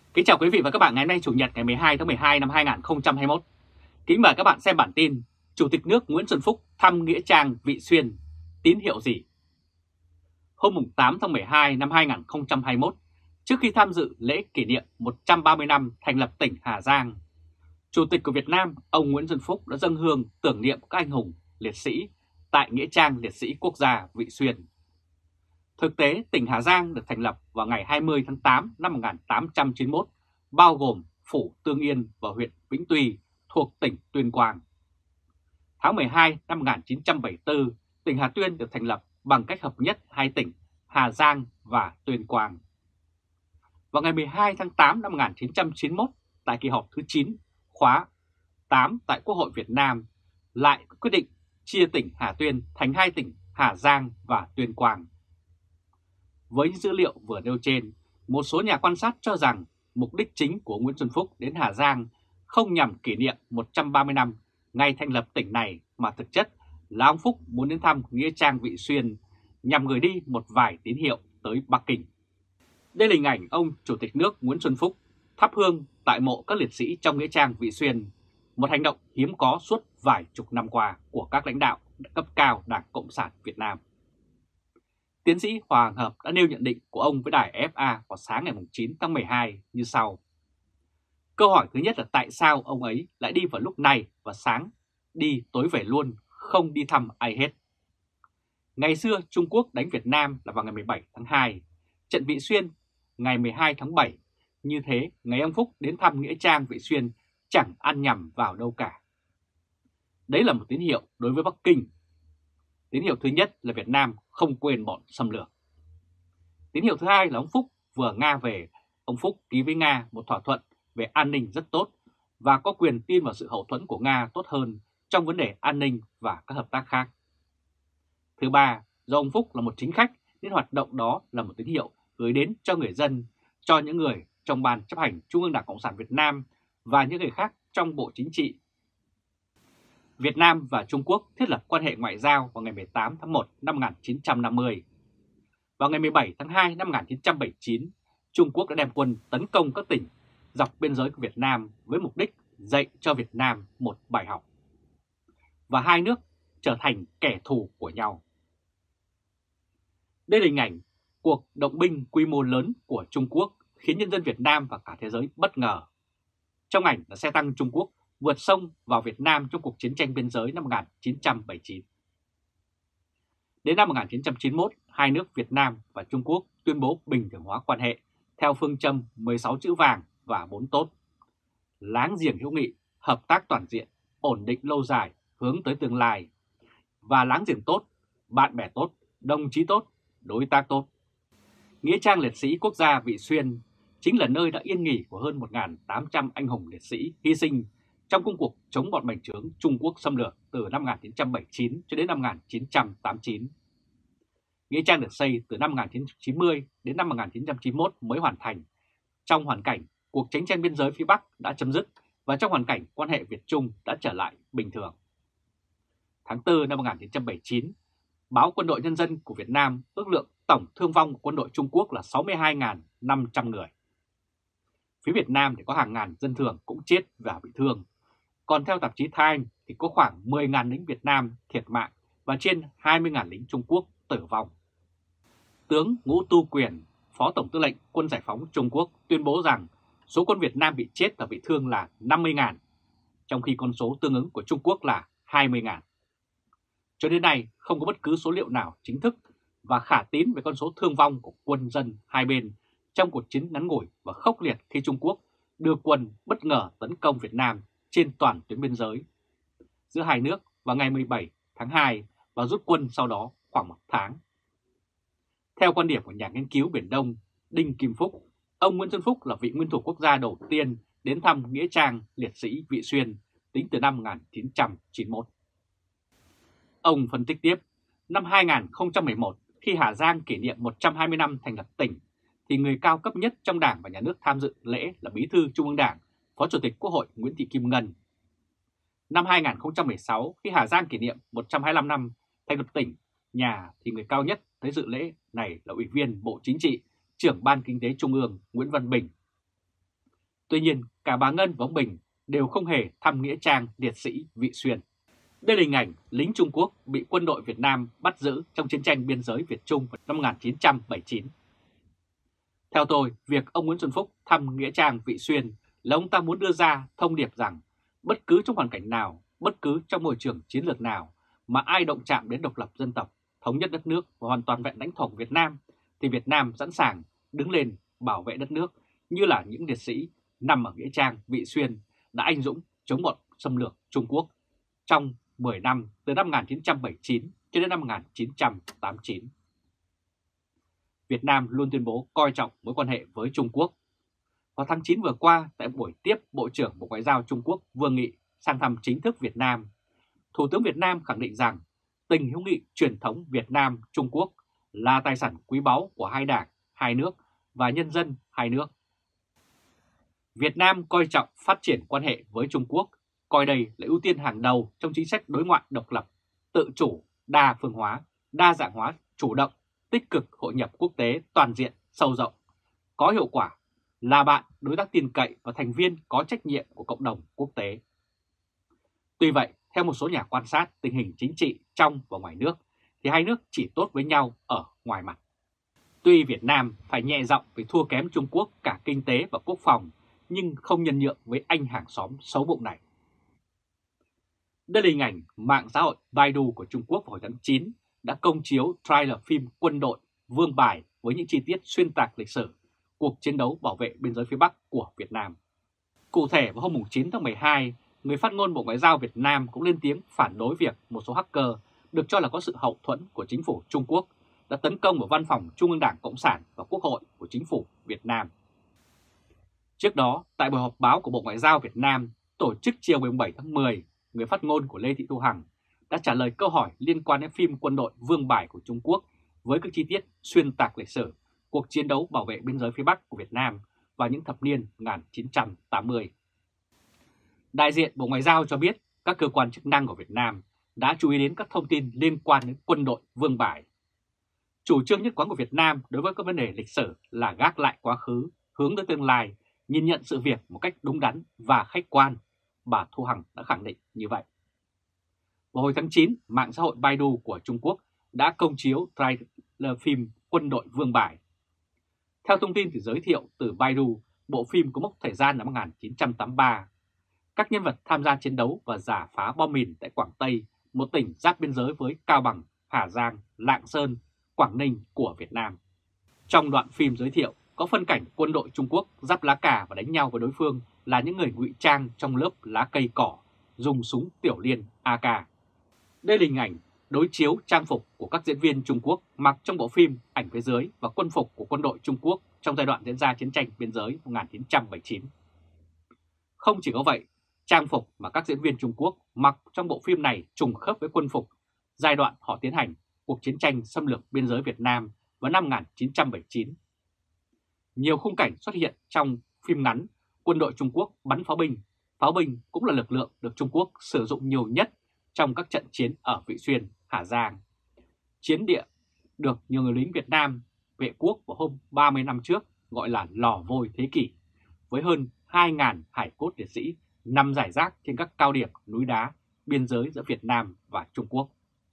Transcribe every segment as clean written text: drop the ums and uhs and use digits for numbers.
Kính chào quý vị và các bạn ngày hôm nay Chủ nhật ngày 12 tháng 12 năm 2021. Kính mời các bạn xem bản tin Chủ tịch nước Nguyễn Xuân Phúc thăm Nghĩa Trang Vị Xuyên, tín hiệu gì? Hôm 8 tháng 12 năm 2021, trước khi tham dự lễ kỷ niệm 130 năm thành lập tỉnh Hà Giang, Chủ tịch của Việt Nam ông Nguyễn Xuân Phúc đã dâng hương tưởng niệm các anh hùng liệt sĩ tại Nghĩa trang Liệt sĩ Quốc gia Vị Xuyên. Thực tế, tỉnh Hà Giang được thành lập vào ngày 20 tháng 8 năm 1891, bao gồm Phủ Tương Yên và huyện Vĩnh Tuy thuộc tỉnh Tuyên Quang. Tháng 12 năm 1974, tỉnh Hà Tuyên được thành lập bằng cách hợp nhất hai tỉnh Hà Giang và Tuyên Quang. Vào ngày 12 tháng 8 năm 1991, tại kỳ họp thứ 9 khóa 8 tại Quốc hội Việt Nam, lại quyết định chia tỉnh Hà Tuyên thành hai tỉnh Hà Giang và Tuyên Quang. Với những dữ liệu vừa nêu trên, một số nhà quan sát cho rằng mục đích chính của Nguyễn Xuân Phúc đến Hà Giang không nhằm kỷ niệm 130 năm ngày thành lập tỉnh này mà thực chất là ông Phúc muốn đến thăm Nghĩa trang Vị Xuyên nhằm gửi đi một vài tín hiệu tới Bắc Kinh. Đây là hình ảnh ông Chủ tịch nước Nguyễn Xuân Phúc thắp hương tại mộ các liệt sĩ trong Nghĩa trang Vị Xuyên, một hành động hiếm có suốt vài chục năm qua của các lãnh đạo cấp cao Đảng Cộng sản Việt Nam. Tiến sĩ Hoàng Hợp đã nêu nhận định của ông với đài FA vào sáng ngày 9 tháng 12 như sau. Câu hỏi thứ nhất là tại sao ông ấy lại đi vào lúc này và sáng đi tối về luôn, không đi thăm ai hết. Ngày xưa Trung Quốc đánh Việt Nam là vào ngày 17 tháng 2, trận Vị Xuyên ngày 12 tháng 7. Như thế, ngày ông Phúc đến thăm Nghĩa trang Vị Xuyên chẳng ăn nhầm vào đâu cả. Đấy là một tín hiệu đối với Bắc Kinh. Tín hiệu thứ nhất là Việt Nam không quên bọn xâm lược. Tín hiệu thứ hai là ông Phúc vừa Nga về, ông Phúc ký với Nga một thỏa thuận về an ninh rất tốt và có quyền tin vào sự hậu thuẫn của Nga tốt hơn trong vấn đề an ninh và các hợp tác khác. Thứ ba, do ông Phúc là một chính khách nên hoạt động đó là một tín hiệu gửi đến cho người dân, cho những người trong Ban chấp hành Trung ương Đảng Cộng sản Việt Nam và những người khác trong Bộ Chính trị. Việt Nam và Trung Quốc thiết lập quan hệ ngoại giao vào ngày 18 tháng 1 năm 1950. Vào ngày 17 tháng 2 năm 1979, Trung Quốc đã đem quân tấn công các tỉnh dọc biên giới của Việt Nam với mục đích dạy cho Việt Nam một bài học. Và hai nước trở thành kẻ thù của nhau. Đây là hình ảnh cuộc động binh quy mô lớn của Trung Quốc khiến nhân dân Việt Nam và cả thế giới bất ngờ. Trong ảnh là xe tăng Trung Quốc vượt sông vào Việt Nam trong cuộc chiến tranh biên giới năm 1979. Đến năm 1991, hai nước Việt Nam và Trung Quốc tuyên bố bình thường hóa quan hệ theo phương châm 16 chữ vàng và 4 tốt. Láng giềng hữu nghị, hợp tác toàn diện, ổn định lâu dài, hướng tới tương lai. Và láng giềng tốt, bạn bè tốt, đồng chí tốt, đối tác tốt. Nghĩa trang Liệt sĩ Quốc gia Vị Xuyên chính là nơi đã yên nghỉ của hơn 1.800 anh hùng liệt sĩ hy sinh trong công cuộc chống bọn bành trướng Trung Quốc xâm lược từ năm 1979 cho đến năm 1989. Nghĩa trang được xây từ năm 1990 đến năm 1991 mới hoàn thành, trong hoàn cảnh cuộc chiến tranh biên giới phía Bắc đã chấm dứt và trong hoàn cảnh quan hệ Việt-Trung đã trở lại bình thường. Tháng 4 năm 1979, báo Quân đội Nhân dân của Việt Nam ước lượng tổng thương vong của quân đội Trung Quốc là 62.500 người. Phía Việt Nam thì có hàng ngàn dân thường cũng chết và bị thương. Còn theo tạp chí Time thì có khoảng 10.000 lính Việt Nam thiệt mạng và trên 20.000 lính Trung Quốc tử vong. Tướng Ngũ Tu Quyền, Phó Tổng tư lệnh Quân Giải phóng Trung Quốc tuyên bố rằng số quân Việt Nam bị chết và bị thương là 50.000, trong khi con số tương ứng của Trung Quốc là 20.000. Cho đến nay không có bất cứ số liệu nào chính thức và khả tín về con số thương vong của quân dân hai bên trong cuộc chiến ngắn ngủi và khốc liệt khi Trung Quốc đưa quân bất ngờ tấn công Việt Nam trên toàn tuyến biên giới giữa hai nước vào ngày 17 tháng 2 và rút quân sau đó khoảng một tháng. Theo quan điểm của nhà nghiên cứu Biển Đông Đinh Kim Phúc, ông Nguyễn Xuân Phúc là vị nguyên thủ quốc gia đầu tiên đến thăm Nghĩa trang Liệt sĩ Vị Xuyên tính từ năm 1991. Ông phân tích tiếp, năm 2011 khi Hà Giang kỷ niệm 120 năm thành lập tỉnh, thì người cao cấp nhất trong Đảng và Nhà nước tham dự lễ là Bí thư Trung ương Đảng, Phó Chủ tịch Quốc hội Nguyễn Thị Kim Ngân. Năm 2016 khi Hà Giang kỷ niệm 125 năm thành lập tỉnh, thì người cao nhất tới dự lễ này là Ủy viên Bộ Chính trị, Trưởng Ban Kinh tế Trung ương Nguyễn Văn Bình. Tuy nhiên, cả bà Ngân và ông Bình đều không hề thăm nghĩa trang liệt sĩ Vị Xuyên. Đây là hình ảnh lính Trung Quốc bị quân đội Việt Nam bắt giữ trong chiến tranh biên giới Việt Trung vào năm 1979. Theo tôi, việc ông Nguyễn Xuân Phúc thăm nghĩa trang Vị Xuyên là ông ta muốn đưa ra thông điệp rằng bất cứ trong hoàn cảnh nào, bất cứ trong môi trường chiến lược nào mà ai động chạm đến độc lập dân tộc, thống nhất đất nước và hoàn toàn vẹn lãnh thổ của Việt Nam thì Việt Nam sẵn sàng đứng lên bảo vệ đất nước như là những liệt sĩ nằm ở nghĩa trang Vị Xuyên đã anh dũng chống bọn xâm lược Trung Quốc trong 10 năm từ năm 1979 cho đến năm 1989. Việt Nam luôn tuyên bố coi trọng mối quan hệ với Trung Quốc. Vào tháng 9 vừa qua, tại buổi tiếp Bộ trưởng Bộ Ngoại giao Trung Quốc Vương Nghị sang thăm chính thức Việt Nam, Thủ tướng Việt Nam khẳng định rằng tình hữu nghị truyền thống Việt Nam-Trung Quốc là tài sản quý báu của hai đảng, hai nước và nhân dân hai nước. Việt Nam coi trọng phát triển quan hệ với Trung Quốc, coi đây là ưu tiên hàng đầu trong chính sách đối ngoại độc lập, tự chủ, đa phương hóa, đa dạng hóa, chủ động, tích cực hội nhập quốc tế toàn diện, sâu rộng, có hiệu quả, là bạn, đối tác tin cậy và thành viên có trách nhiệm của cộng đồng quốc tế. Tuy vậy, theo một số nhà quan sát tình hình chính trị trong và ngoài nước, thì hai nước chỉ tốt với nhau ở ngoài mặt. Tuy Việt Nam phải nhẹ giọng vì thua kém Trung Quốc cả kinh tế và quốc phòng, nhưng không nhân nhượng với anh hàng xóm xấu bụng này. Đây là hình ảnh mạng xã hội Baidu của Trung Quốc vào hồi tháng 9 đã công chiếu trailer phim quân đội Vương Bài với những chi tiết xuyên tạc lịch sử cuộc chiến đấu bảo vệ biên giới phía Bắc của Việt Nam. Cụ thể vào hôm 9 tháng 12, người phát ngôn Bộ Ngoại giao Việt Nam cũng lên tiếng phản đối việc một số hacker được cho là có sự hậu thuẫn của chính phủ Trung Quốc đã tấn công vào văn phòng Trung ương Đảng Cộng sản và Quốc hội của chính phủ Việt Nam. Trước đó, tại buổi họp báo của Bộ Ngoại giao Việt Nam tổ chức chiều 17 tháng 10, người phát ngôn của Lê Thị Thu Hằng đã trả lời câu hỏi liên quan đến phim quân đội Vương Bài của Trung Quốc với các chi tiết xuyên tạc lịch sử cuộc chiến đấu bảo vệ biên giới phía Bắc của Việt Nam vào những thập niên 1980. Đại diện Bộ Ngoại giao cho biết các cơ quan chức năng của Việt Nam đã chú ý đến các thông tin liên quan đến quân đội Vương Bài. Chủ trương nhất quán của Việt Nam đối với các vấn đề lịch sử là gác lại quá khứ, hướng tới tương lai, nhìn nhận sự việc một cách đúng đắn và khách quan, bà Thu Hằng đã khẳng định như vậy. Vào hồi tháng 9, mạng xã hội Baidu của Trung Quốc đã công chiếu trailer phim Quân đội Vương Bài. Theo thông tin từ giới thiệu từ Baidu, bộ phim có mốc thời gian năm 1983. Các nhân vật tham gia chiến đấu và rà phá bom mìn tại Quảng Tây, một tỉnh giáp biên giới với Cao Bằng, Hà Giang, Lạng Sơn, Quảng Ninh của Việt Nam. Trong đoạn phim giới thiệu có phân cảnh quân đội Trung Quốc giáp lá cà và đánh nhau với đối phương là những người ngụy trang trong lớp lá cây cỏ, dùng súng tiểu liên AK. Đây là hình ảnh đối chiếu trang phục của các diễn viên Trung Quốc mặc trong bộ phim Ảnh phía dưới và quân phục của quân đội Trung Quốc trong giai đoạn diễn ra chiến tranh biên giới 1979. Không chỉ có vậy, trang phục mà các diễn viên Trung Quốc mặc trong bộ phim này trùng khớp với quân phục giai đoạn họ tiến hành cuộc chiến tranh xâm lược biên giới Việt Nam vào năm 1979. Nhiều khung cảnh xuất hiện trong phim ngắn quân đội Trung Quốc bắn pháo binh cũng là lực lượng được Trung Quốc sử dụng nhiều nhất trong các trận chiến ở Vị Xuyên, Hà Giang. Chiến địa được nhiều người lính Việt Nam vệ quốc vào hôm 30 năm trước gọi là lò vôi thế kỷ, với hơn 2.000 hải cốt liệt sĩ nằm rải rác trên các cao điểm núi đá biên giới giữa Việt Nam và Trung Quốc.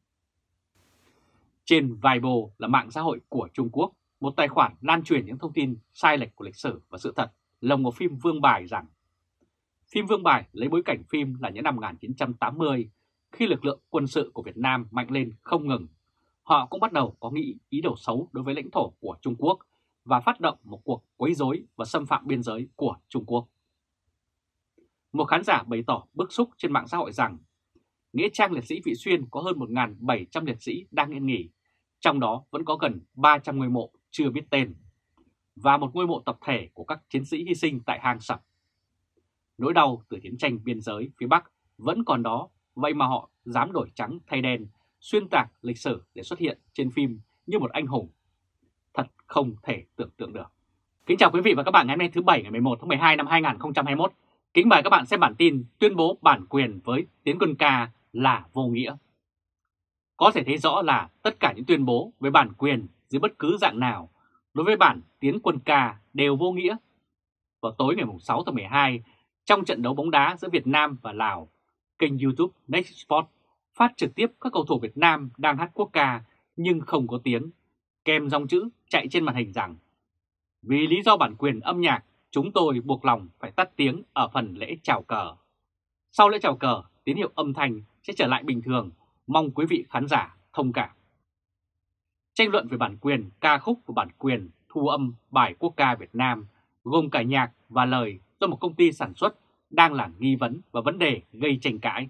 Trên Weibo là mạng xã hội của Trung Quốc, một tài khoản lan truyền những thông tin sai lệch của lịch sử và sự thật lồng vào phim Vương Bài rằng phim Vương Bài lấy bối cảnh phim là những năm 1980, khi lực lượng quân sự của Việt Nam mạnh lên không ngừng. Họ cũng bắt đầu có ý đồ xấu đối với lãnh thổ của Trung Quốc và phát động một cuộc quấy rối và xâm phạm biên giới của Trung Quốc. Một khán giả bày tỏ bức xúc trên mạng xã hội rằng nghĩa trang liệt sĩ Vị Xuyên có hơn 1.700 liệt sĩ đang yên nghỉ, trong đó vẫn có gần 300 ngôi mộ chưa biết tên, và một ngôi mộ tập thể của các chiến sĩ hy sinh tại hang sập. Nỗi đau từ chiến tranh biên giới phía Bắc vẫn còn đó, vậy mà họ dám đổi trắng thay đen, xuyên tạc lịch sử để xuất hiện trên phim như một anh hùng. Thật không thể tưởng tượng được. Kính chào quý vị và các bạn ngày hôm nay thứ Bảy ngày 11 tháng 12 năm 2021. Kính mời các bạn xem bản tin tuyên bố bản quyền với tiến quân ca là vô nghĩa. Có thể thấy rõ là tất cả những tuyên bố với bản quyền dưới bất cứ dạng nào đối với bản tiến quân ca đều vô nghĩa. vào tối ngày 6 tháng 12 trong trận đấu bóng đá giữa Việt Nam và Lào. Kênh YouTube Next Sport phát trực tiếp các cầu thủ Việt Nam đang hát quốc ca nhưng không có tiếng, kèm dòng chữ chạy trên màn hình rằng: vì lý do bản quyền âm nhạc, chúng tôi buộc lòng phải tắt tiếng ở phần lễ chào cờ. Sau lễ chào cờ, tín hiệu âm thanh sẽ trở lại bình thường, mong quý vị khán giả thông cảm. Tranh luận về bản quyền ca khúc và bản quyền thu âm bài quốc ca Việt Nam gồm cả nhạc và lời do một công ty sản xuất đang là nghi vấn và vấn đề gây tranh cãi.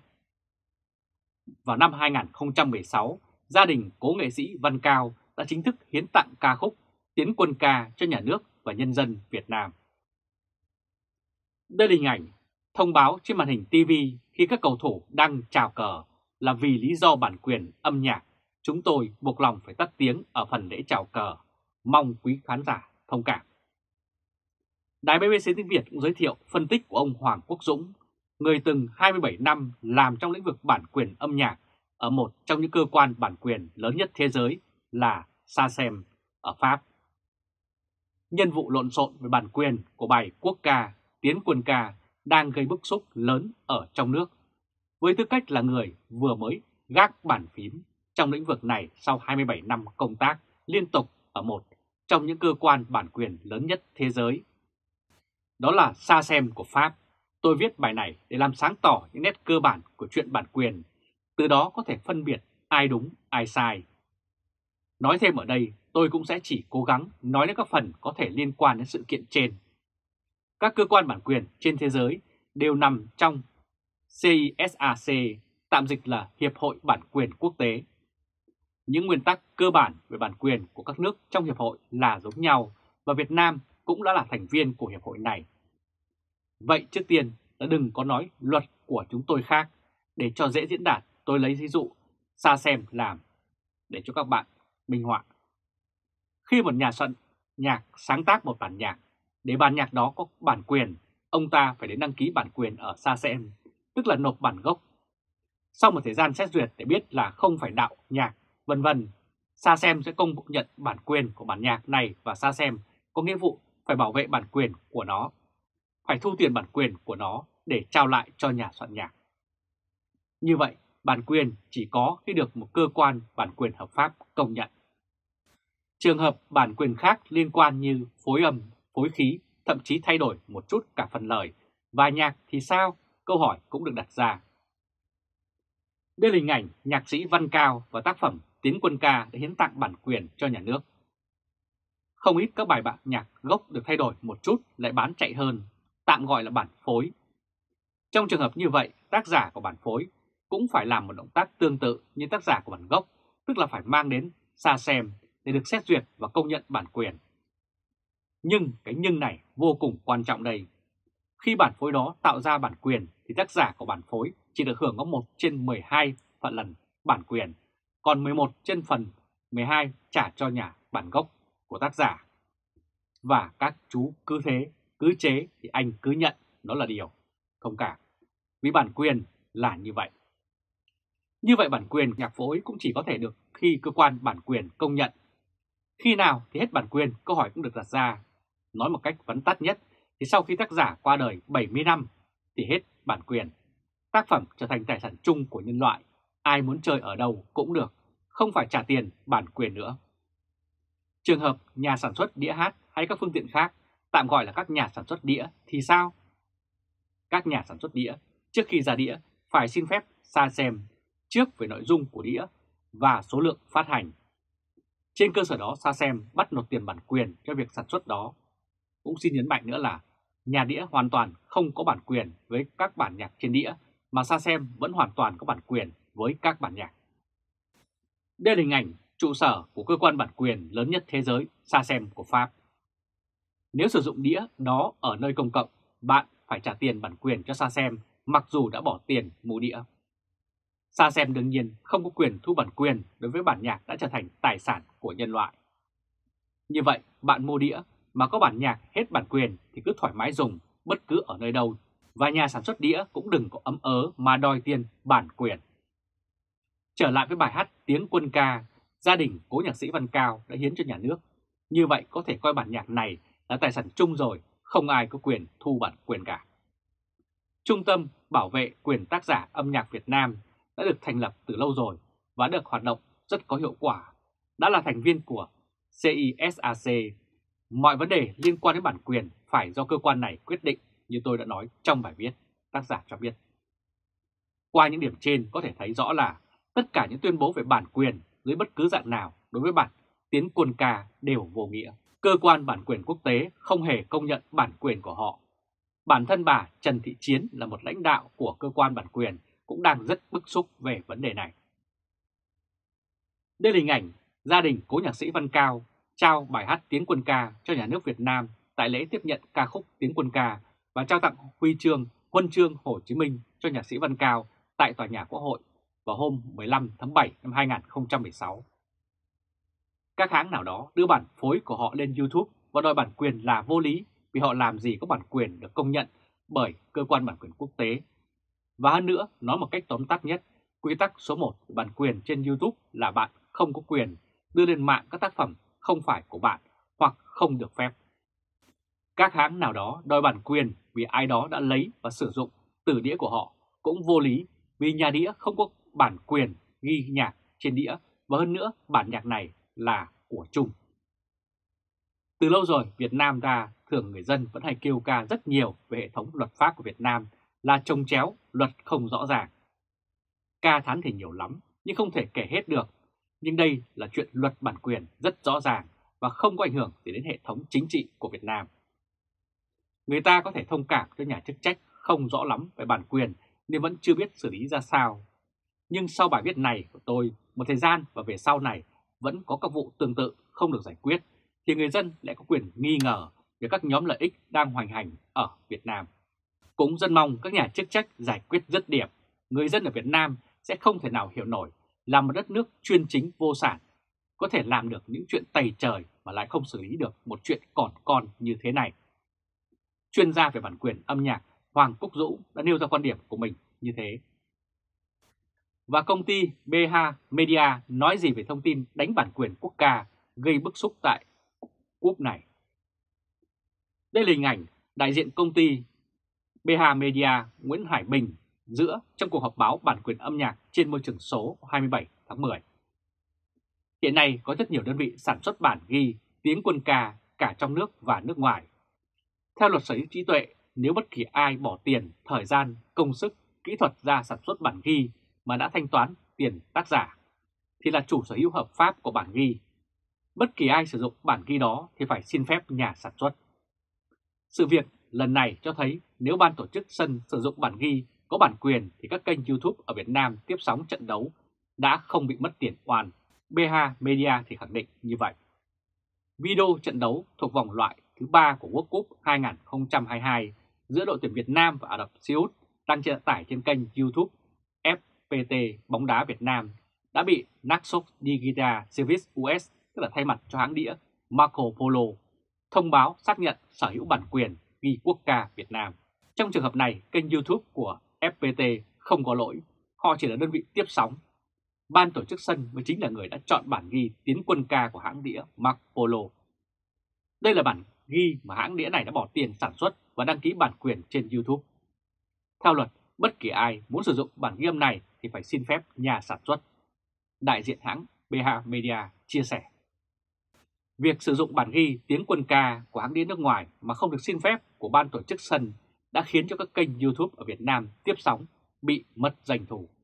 Vào năm 2016, gia đình cố nghệ sĩ Văn Cao đã chính thức hiến tặng ca khúc Tiến quân ca cho nhà nước và nhân dân Việt Nam. Đây là hình ảnh thông báo trên màn hình TV khi các cầu thủ đang chào cờ là vì lý do bản quyền âm nhạc, chúng tôi buộc lòng phải tắt tiếng ở phần lễ chào cờ, mong quý khán giả thông cảm. Đài BBC tiếng Việt cũng giới thiệu phân tích của ông Hoàng Quốc Dũng, người từng 27 năm làm trong lĩnh vực bản quyền âm nhạc ở một trong những cơ quan bản quyền lớn nhất thế giới là SACEM ở Pháp. Nhân vụ lộn xộn về bản quyền của bài quốc ca Tiến quân ca đang gây bức xúc lớn ở trong nước, với tư cách là người vừa mới gác bàn phím trong lĩnh vực này sau 27 năm công tác liên tục ở một trong những cơ quan bản quyền lớn nhất thế giới. Đó là SACEM của Pháp. Tôi viết bài này để làm sáng tỏ những nét cơ bản của chuyện bản quyền, từ đó có thể phân biệt ai đúng, ai sai. Nói thêm ở đây, tôi cũng sẽ chỉ cố gắng nói đến các phần có thể liên quan đến sự kiện trên. Các cơ quan bản quyền trên thế giới đều nằm trong CISAC, tạm dịch là Hiệp hội Bản quyền Quốc tế. Những nguyên tắc cơ bản về bản quyền của các nước trong Hiệp hội là giống nhau và Việt Nam cũng đã là thành viên của Hiệp hội này. Vậy trước tiên là đừng có nói luật của chúng tôi khác, để cho dễ diễn đạt tôi lấy ví dụ SACEM làm để cho các bạn minh họa. Khi một nhà soạn nhạc sáng tác một bản nhạc, để bản nhạc đó có bản quyền, ông ta phải đến đăng ký bản quyền ở SACEM, tức là nộp bản gốc. Sau một thời gian xét duyệt để biết là không phải đạo nhạc, vân vân, SACEM sẽ công nhận bản quyền của bản nhạc này và SACEM có nghĩa vụ phải bảo vệ bản quyền của nó, phải thu tiền bản quyền của nó để trao lại cho nhà soạn nhạc. Như vậy, bản quyền chỉ có khi được một cơ quan bản quyền hợp pháp công nhận. Trường hợp bản quyền khác liên quan như phối âm, phối khí, thậm chí thay đổi một chút cả phần lời và nhạc thì sao? Câu hỏi cũng được đặt ra. Đây là hình ảnh nhạc sĩ Văn Cao và tác phẩm Tiến quân ca đã hiến tặng bản quyền cho nhà nước. Không ít các bài nhạc gốc được thay đổi một chút lại bán chạy hơn, tạm gọi là bản phối. Trong trường hợp như vậy, tác giả của bản phối cũng phải làm một động tác tương tự như tác giả của bản gốc, tức là phải mang đến SACEM để được xét duyệt và công nhận bản quyền. Nhưng cái nhưng này vô cùng quan trọng đây. Khi bản phối đó tạo ra bản quyền thì tác giả của bản phối chỉ được hưởng có 1/12 phần lần bản quyền, còn 11/12 trả cho nhà bản gốc của tác giả. Và các chú cứ thế, cứ chế thì anh cứ nhận, đó là điều thông cảm. Vì bản quyền là như vậy. Như vậy bản quyền nhạc phối cũng chỉ có thể được khi cơ quan bản quyền công nhận. Khi nào thì hết bản quyền, câu hỏi cũng được đặt ra. Nói một cách vắn tắt nhất thì sau khi tác giả qua đời 70 năm thì hết bản quyền. Tác phẩm trở thành tài sản chung của nhân loại, ai muốn chơi ở đâu cũng được, không phải trả tiền bản quyền nữa. Trường hợp nhà sản xuất đĩa hát hay các phương tiện khác, tạm gọi là các nhà sản xuất đĩa thì sao? Các nhà sản xuất đĩa trước khi ra đĩa phải xin phép SACEM trước về nội dung của đĩa và số lượng phát hành. Trên cơ sở đó SACEM bắt nộp tiền bản quyền cho việc sản xuất đó. Cũng xin nhấn mạnh nữa là nhà đĩa hoàn toàn không có bản quyền với các bản nhạc trên đĩa, mà SACEM vẫn hoàn toàn có bản quyền với các bản nhạc. Đây là hình ảnh trụ sở của cơ quan bản quyền lớn nhất thế giới SACEM của Pháp. Nếu sử dụng đĩa đó ở nơi công cộng, bạn phải trả tiền bản quyền cho SACEM mặc dù đã bỏ tiền mua đĩa. SACEM đương nhiên không có quyền thu bản quyền đối với bản nhạc đã trở thành tài sản của nhân loại. Như vậy, bạn mua đĩa mà có bản nhạc hết bản quyền thì cứ thoải mái dùng bất cứ ở nơi đâu, và nhà sản xuất đĩa cũng đừng có ấm ớ mà đòi tiền bản quyền. Trở lại với bài hát Tiếng quân ca, gia đình cố nhạc sĩ Văn Cao đã hiến cho nhà nước. Như vậy có thể coi bản nhạc này là tài sản chung rồi, không ai có quyền thu bản quyền cả. Trung tâm Bảo vệ quyền tác giả âm nhạc Việt Nam đã được thành lập từ lâu rồi và được hoạt động rất có hiệu quả, đã là thành viên của CISAC. Mọi vấn đề liên quan đến bản quyền phải do cơ quan này quyết định như tôi đã nói trong bài viết, tác giả cho biết. Qua những điểm trên có thể thấy rõ là tất cả những tuyên bố về bản quyền dưới bất cứ dạng nào đối với bản Tiến Quân Ca đều vô nghĩa. Cơ quan bản quyền quốc tế không hề công nhận bản quyền của họ. Bản thân bà Trần Thị Chiến là một lãnh đạo của cơ quan bản quyền cũng đang rất bức xúc về vấn đề này. Đây là hình ảnh gia đình cố nhạc sĩ Văn Cao trao bài hát Tiến Quân Ca cho nhà nước Việt Nam tại lễ tiếp nhận ca khúc Tiến Quân Ca và trao tặng huân chương Hồ Chí Minh cho nhạc sĩ Văn Cao tại tòa nhà Quốc hội vào hôm 15 tháng 7 năm 2016. Các hãng nào đó đưa bản phối của họ lên YouTube và đòi bản quyền là vô lý vì họ làm gì có bản quyền được công nhận bởi cơ quan bản quyền quốc tế. Và hơn nữa, nói một cách tóm tắt nhất, quy tắc số 1 của bản quyền trên YouTube là bạn không có quyền đưa lên mạng các tác phẩm không phải của bạn hoặc không được phép. Các hãng nào đó đòi bản quyền vì ai đó đã lấy và sử dụng từ đĩa của họ cũng vô lý vì nhà đĩa không có bản quyền ghi nhạc trên đĩa và hơn nữa bản nhạc này là của chung. Từ lâu rồi Việt Nam ta thường người dân vẫn hay kêu ca rất nhiều về hệ thống luật pháp của Việt Nam là chồng chéo, luật không rõ ràng. Ca thán thì nhiều lắm nhưng không thể kể hết được. Nhưng đây là chuyện luật bản quyền rất rõ ràng và không có ảnh hưởng gì đến hệ thống chính trị của Việt Nam. Người ta có thể thông cảm cho nhà chức trách không rõ lắm về bản quyền nên vẫn chưa biết xử lý ra sao. Nhưng sau bài viết này của tôi, một thời gian và về sau này vẫn có các vụ tương tự không được giải quyết, thì người dân lại có quyền nghi ngờ về các nhóm lợi ích đang hoành hành ở Việt Nam. Cũng rất mong các nhà chức trách giải quyết dứt điểm. Người dân ở Việt Nam sẽ không thể nào hiểu nổi là một đất nước chuyên chính vô sản có thể làm được những chuyện tày trời mà lại không xử lý được một chuyện còn con như thế này. Chuyên gia về bản quyền âm nhạc Hoàng Quốc Dũ đã nêu ra quan điểm của mình như thế. Và công ty BH Media nói gì về thông tin đánh bản quyền quốc ca gây bức xúc tại quốc này? Đây là hình ảnh đại diện công ty BH Media Nguyễn Hải Bình giữa trong cuộc họp báo bản quyền âm nhạc trên môi trường số 27 tháng 10. Hiện nay có rất nhiều đơn vị sản xuất bản ghi tiếng quân ca cả trong nước và nước ngoài. Theo luật sở hữu trí tuệ, nếu bất kỳ ai bỏ tiền, thời gian, công sức, kỹ thuật ra sản xuất bản ghi mà đã thanh toán tiền tác giả, thì là chủ sở hữu hợp pháp của bản ghi. Bất kỳ ai sử dụng bản ghi đó thì phải xin phép nhà sản xuất. Sự việc lần này cho thấy nếu ban tổ chức sân sử dụng bản ghi có bản quyền thì các kênh YouTube ở Việt Nam tiếp sóng trận đấu đã không bị mất tiền oan. BH Media thì khẳng định như vậy. Video trận đấu thuộc vòng loại thứ 3 của World Cup 2022 giữa đội tuyển Việt Nam và Ả Rập Xê Út đăng tải trên kênh YouTube FPT bóng đá Việt Nam đã bị Naxos Digital Service US, tức là thay mặt cho hãng đĩa Marco Polo, thông báo xác nhận sở hữu bản quyền ghi quốc ca Việt Nam. Trong trường hợp này, kênh YouTube của FPT không có lỗi, họ chỉ là đơn vị tiếp sóng. Ban tổ chức sân mới chính là người đã chọn bản ghi Tiến Quân Ca của hãng đĩa Marco Polo. Đây là bản ghi mà hãng đĩa này đã bỏ tiền sản xuất và đăng ký bản quyền trên YouTube. Theo luật, bất kỳ ai muốn sử dụng bản ghi âm này thì phải xin phép nhà sản xuất. Đại diện hãng BH Media chia sẻ. Việc sử dụng bản ghi Tiếng Quân Ca của hãng đĩa nước ngoài mà không được xin phép của ban tổ chức sân đã khiến cho các kênh YouTube ở Việt Nam tiếp sóng bị mất doanh thu.